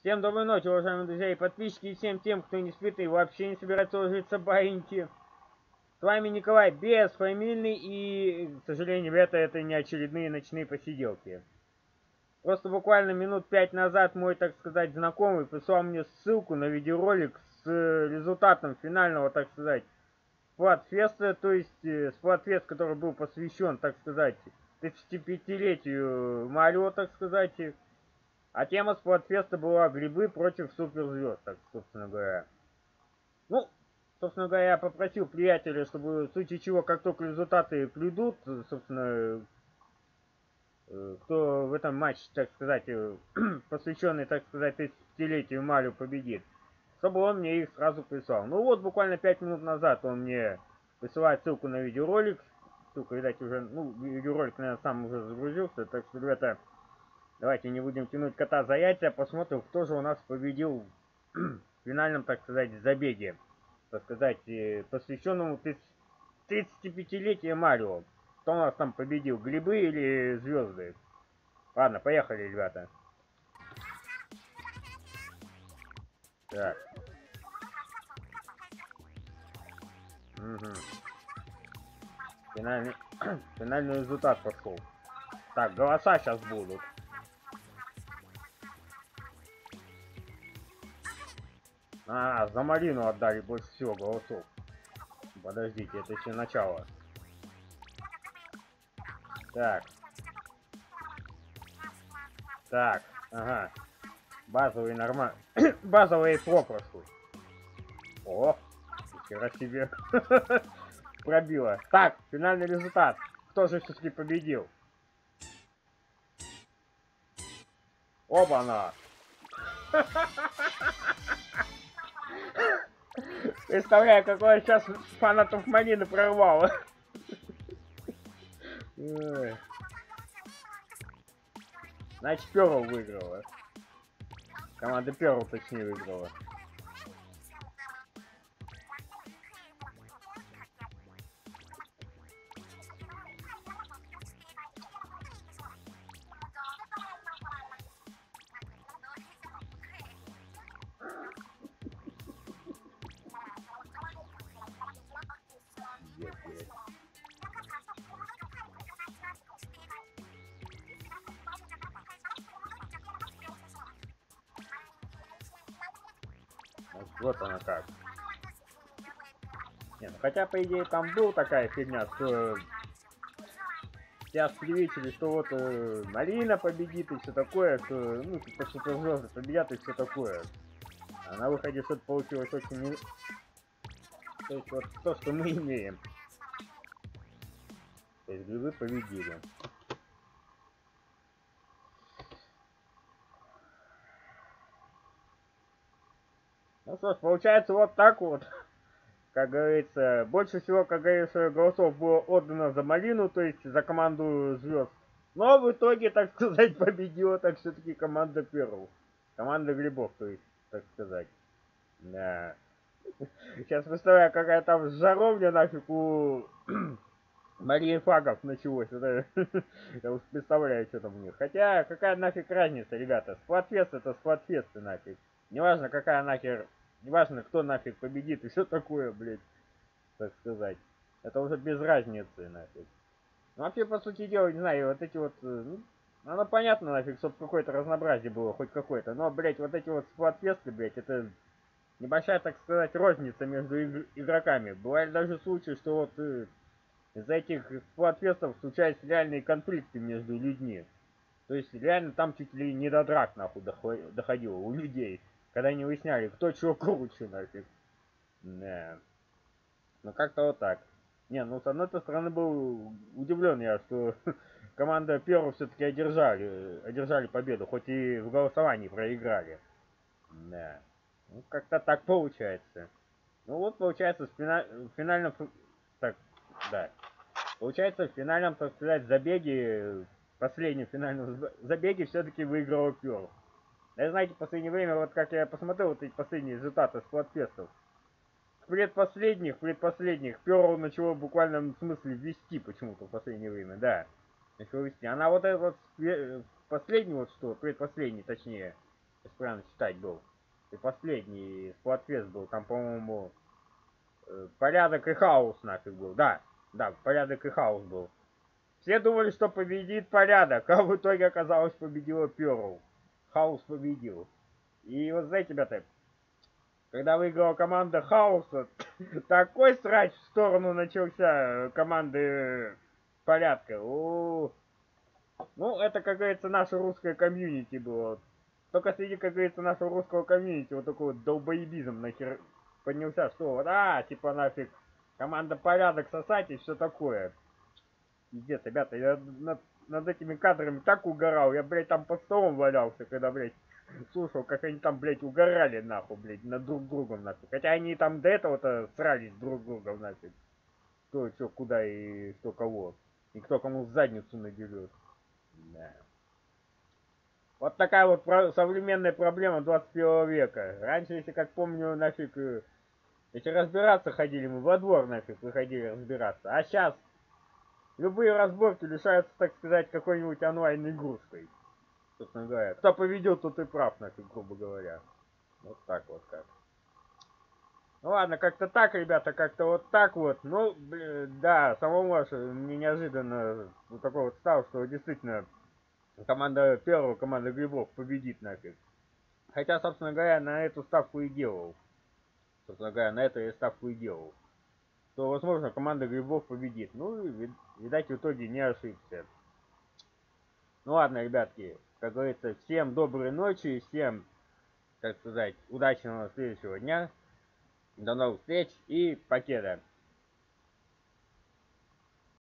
Всем доброй ночи, уважаемые друзья и подписчики, и всем тем, кто не спит и вообще не собирается ложиться баиньки. С вами Николай, бесфамильный, и, к сожалению, это не очередные ночные посиделки. Просто буквально минут 5 назад мой, так сказать, знакомый прислал мне ссылку на видеоролик с результатом финального, так сказать, Splatfest, то есть Splatfest, который был посвящен, так сказать, 35-летию Марио, так сказать. А тема Splatfest была грибы против суперзвезд, так, собственно говоря. Ну, собственно говоря, я попросил приятеля, чтобы в случае чего, как только результаты придут, собственно, кто в этом матче, так сказать, посвященный, так сказать, 35-летию Марио победит, чтобы он мне их сразу прислал. Ну вот, буквально 5 минут назад он мне присылает ссылку на видеоролик. Ссылка, видать, уже, ну, видеоролик, наверное, сам уже загрузился, так что, ребята, давайте не будем тянуть кота за яйца, посмотрим, кто же у нас победил в финальном, так сказать, забеге, так сказать, посвященному 35-летию Марио. Кто у нас там победил, грибы или звезды? Ладно, поехали, ребята. Так. Угу. Финальный результат пошел. Так, голоса сейчас будут. А, за Марину отдали больше всего голосов. Подождите, это еще начало. Так. Так, ага. Базовый нормально. Базовые попросту. О, хера себе. Пробило. Так, финальный результат. Кто же все-таки победил? Оба-на. Представляю, какое сейчас фанатов Марины прорвало. Значит, Перл выиграла. Команда Перл, точнее, выиграла. Вот она как. Не, ну хотя, по идее, там была такая фигня, что сейчас привычили, что вот Марина победит и все такое, что, ну, типа суперзвезды победят и все такое. А на выходе что-то получилось очень не... То есть вот то, что мы имеем. То есть грибы победили. Ну что ж, получается вот так вот. Как говорится, больше всего, как говорится, голосов было отдано за Марину, то есть за команду звезд. Но в итоге, так сказать, победила так все-таки команда Перл. Команда грибов, то есть, так сказать. Да. Сейчас представляю, какая там жаровня нафиг у Марии Фагов началось. Это... Я уж представляю, что там у них. Хотя, какая нафиг разница, ребята. Спlatfest это Splatfest нафиг. Неважно, какая нахер... Неважно, кто нафиг победит и все такое, блядь. Так сказать. Это уже без разницы, нафиг. Ну, вообще, по сути дела, не знаю, вот эти вот... Ну, оно понятно, нафиг, чтобы какое-то разнообразие было, хоть какое-то. Но, блядь, вот эти вот Splatfesты, блядь, это... Небольшая, так сказать, розница между игроками. Бывали даже случаи, что вот из-за этих Splatfestов случаются реальные конфликты между людьми. То есть реально там чуть ли не до драк нахуй доходило у людей. Когда не выясняли, кто чего круче нафиг. Да. Ну как-то вот так. Не, ну с одной стороны был удивлен я, что команда Перл все-таки одержали победу, хоть и в голосовании проиграли. Да. Ну как-то так получается. Ну вот получается в финальном... Так, да. Получается в финальном, так сказать, забеге, последнем финальном забеге все-таки выиграл Перл. Да, знаете, в последнее время, вот как я посмотрел вот эти последние результаты Splatfestов, предпоследних Перл начало в буквальном смысле вести почему-то в последнее время, да. Начало вести. Она вот этот вот последний вот что, предпоследний точнее, если правильно считать был. И последний Splatfest был, там, по-моему, порядок и хаос нафиг был. Да, да, порядок и хаос был. Все думали, что победит порядок, а в итоге оказалось победила Перл. Хаос победил. И вот знаете, ребята, когда выиграла команда Хаоса, такой срач в сторону начался команды порядка. Ну, это, как говорится, наше русское комьюнити было. Только среди, как говорится, нашего русского комьюнити вот такой вот долбоебизм нахер поднялся, что вот, типа нафиг, команда порядок сосать и все такое. Пиздец, ребята, я над этими кадрами так угорал, я, блядь, там под столом валялся, когда, блядь, слушал, как они там, блядь, угорали, нахуй, блядь, над друг другом, нахуй. Хотя они там до этого-то срались друг другом, нафиг. Кто, что, куда и кто кого. И кто кому в задницу надерет. Да. Вот такая вот современная проблема 21 века. Раньше, если как помню, нафиг, если разбираться ходили, мы во двор нафиг выходили разбираться. А сейчас любые разборки лишаются, так сказать, какой-нибудь онлайн-игрушкой. Собственно говоря. Кто поведет, тот и прав, нафиг, грубо говоря. Вот так вот как. Ну ладно, как-то так, ребята, как-то вот так вот. Ну, блин, да, самому аж мне неожиданно вот такой вот стал, что действительно команда первого, команда Грибов победит нафиг. Хотя, собственно говоря, на эту ставку и делал. Собственно говоря, на это я ставку и делал. Что, возможно, команда Грибов победит. Ну, и, видать, в итоге не ошибся. Ну ладно, ребятки, как говорится, всем доброй ночи, всем, так сказать, удачного следующего дня. До новых встреч и покеда.